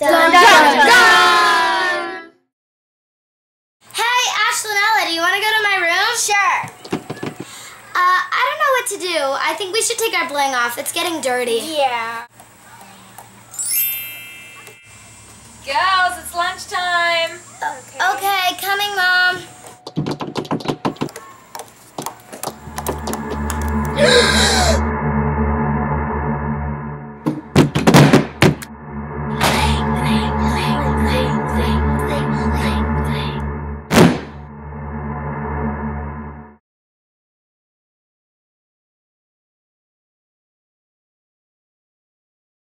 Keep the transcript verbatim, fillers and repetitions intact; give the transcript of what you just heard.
Dun, dun, dun. Hey, Ashlanella, do you want to go to my room? Sure. Uh, I don't know what to do. I think we should take our bling off. It's getting dirty. Yeah. Girls, it's lunchtime. Okay, okay coming, Mom.